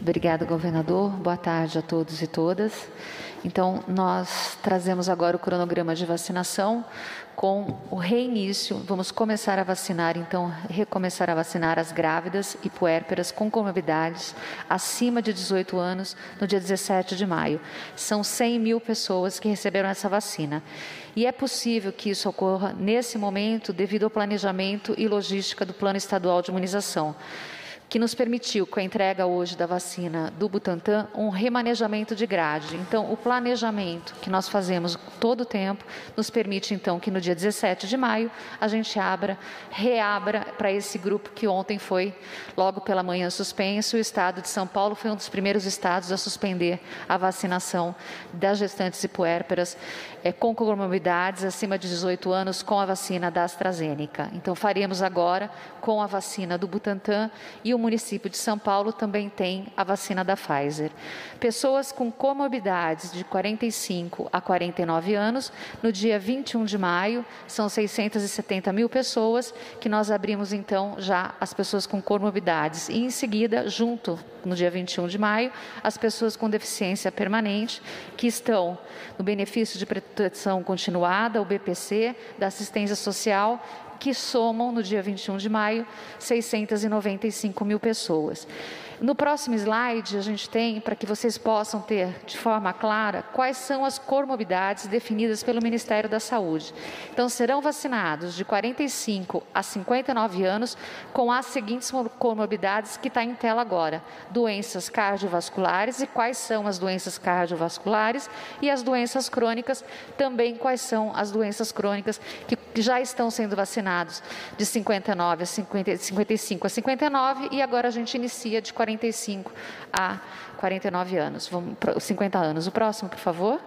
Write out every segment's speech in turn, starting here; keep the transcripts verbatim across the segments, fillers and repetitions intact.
Obrigada, governador. Boa tarde a todos e todas. Então, nós trazemos agora o cronograma de vacinação com o reinício. Vamos começar a vacinar, então, recomeçar a vacinar as grávidas e puérperas com comorbidades acima de dezoito anos no dia dezessete de maio. São cem mil pessoas que receberam essa vacina. E é possível que isso ocorra nesse momento devido ao planejamento e logística do Plano Estadual de Imunização, que nos permitiu, com a entrega hoje da vacina do Butantan, um remanejamento de grade. Então, o planejamento que nós fazemos todo o tempo nos permite, então, que no dia dezessete de maio a gente abra, reabra para esse grupo que ontem foi, logo pela manhã, suspenso. O estado de São Paulo foi um dos primeiros estados a suspender a vacinação das gestantes e puérperas é, com comorbidades acima de dezoito anos com a vacina da AstraZeneca. Então, faremos agora com a vacina do Butantan e o O município de São Paulo também tem a vacina da Pfizer. Pessoas com comorbidades de quarenta e cinco a quarenta e nove anos, no dia vinte e um de maio, são seiscentas e setenta mil pessoas que nós abrimos então já as pessoas com comorbidades. E em seguida, junto, no dia vinte e um de maio, as pessoas com deficiência permanente que estão no benefício de proteção continuada, o B P C, da assistência social, que somam, no dia vinte e um de maio, seiscentas e noventa e cinco mil pessoas. No próximo slide, a gente tem, para que vocês possam ter de forma clara, quais são as comorbidades definidas pelo Ministério da Saúde. Então, serão vacinados de quarenta e cinco a cinquenta e nove anos com as seguintes comorbidades que está em tela agora. Doenças cardiovasculares e quais são as doenças cardiovasculares e as doenças crônicas, também quais são as doenças crônicas que já estão sendo vacinados de cinquenta e nove a cinquenta, cinquenta e cinco a cinquenta e nove e agora a gente inicia de quarenta e cinco a quarenta e nove anos, vamos, cinquenta anos. O próximo, por favor.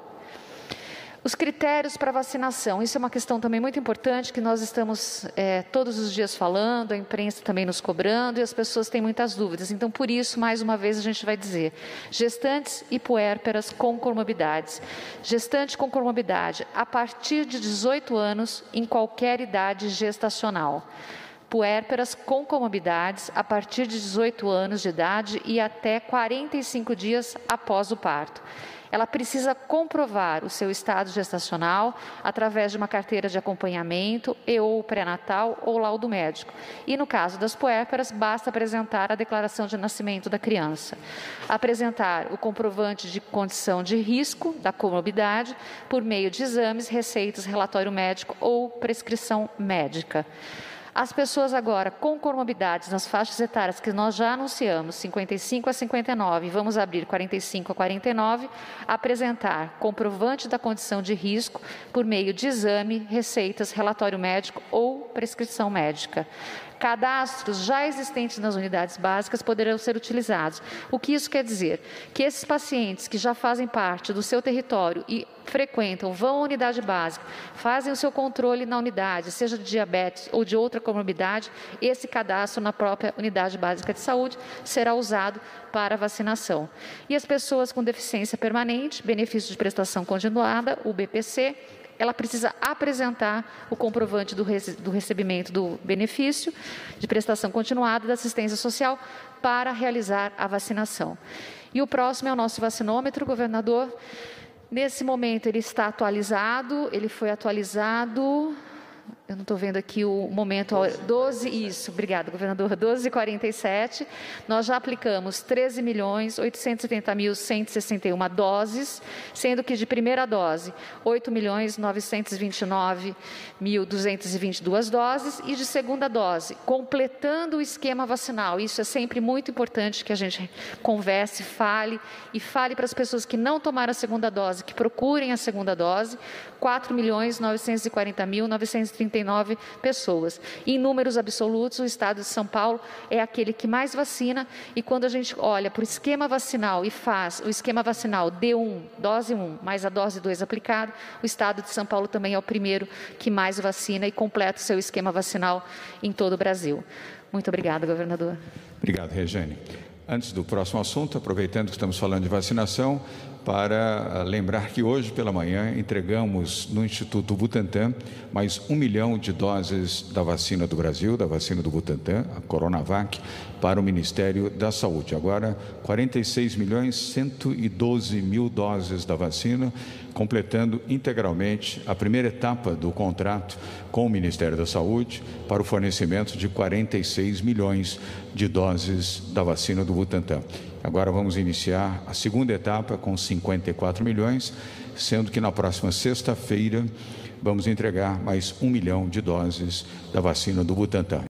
Os critérios para vacinação, isso é uma questão também muito importante que nós estamos é, todos os dias falando, a imprensa também nos cobrando e as pessoas têm muitas dúvidas. Então, por isso, mais uma vez, a gente vai dizer, gestantes e puérperas com comorbidades. Gestante com comorbidade a partir de dezoito anos em qualquer idade gestacional. Puérperas com comorbidades a partir de dezoito anos de idade e até quarenta e cinco dias após o parto. Ela precisa comprovar o seu estado gestacional através de uma carteira de acompanhamento e ou pré-natal ou laudo médico. E no caso das puérperas, basta apresentar a declaração de nascimento da criança. Apresentar o comprovante de condição de risco da comorbidade por meio de exames, receitas, relatório médico ou prescrição médica. As pessoas agora com comorbidades nas faixas etárias que nós já anunciamos, cinquenta e cinco a cinquenta e nove, vamos abrir quarenta e cinco a quarenta e nove, apresentar comprovante da condição de risco por meio de exame, receitas, relatório médico ou prescrição médica. Cadastros já existentes nas unidades básicas poderão ser utilizados. O que isso quer dizer? Que esses pacientes que já fazem parte do seu território e frequentam, vão à unidade básica, fazem o seu controle na unidade, seja de diabetes ou de outra comorbidade, esse cadastro na própria unidade básica de saúde será usado para vacinação. E as pessoas com deficiência permanente, benefício de prestação continuada, o B P C, ela precisa apresentar o comprovante do, rece do recebimento do benefício de prestação continuada da assistência social para realizar a vacinação. E o próximo é o nosso vacinômetro, governador. Nesse momento ele está atualizado, ele foi atualizado... Eu não estou vendo aqui o momento, doze, isso, obrigada, governador, doze e quarenta e sete, nós já aplicamos treze milhões oitocentos e setenta mil cento e sessenta e uma doses, sendo que de primeira dose, oito milhões novecentos e vinte e nove mil duzentos e vinte e duas doses, e de segunda dose, completando o esquema vacinal. Isso é sempre muito importante que a gente converse, fale, e fale para as pessoas que não tomaram a segunda dose, que procurem a segunda dose, quatro milhões novecentos e quarenta mil novecentos e trinta e nove pessoas. Em números absolutos, o estado de São Paulo é aquele que mais vacina, e quando a gente olha para o esquema vacinal e faz o esquema vacinal D um, dose um, mais a dose dois aplicada, o estado de São Paulo também é o primeiro que mais vacina e completa o seu esquema vacinal em todo o Brasil. Muito obrigada, governador. Obrigado, Regiane. Antes do próximo assunto, aproveitando que estamos falando de vacinação, para lembrar que hoje pela manhã entregamos no Instituto Butantan mais um milhão de doses da vacina do Brasil, da vacina do Butantan, a Coronavac, para o Ministério da Saúde. Agora, quarenta e seis milhões cento e doze mil doses da vacina, completando integralmente a primeira etapa do contrato com o Ministério da Saúde para o fornecimento de quarenta e seis milhões de doses da vacina do Butantan. Agora vamos iniciar a segunda etapa com cinquenta e quatro milhões, sendo que na próxima sexta-feira vamos entregar mais um milhão de doses da vacina do Butantan.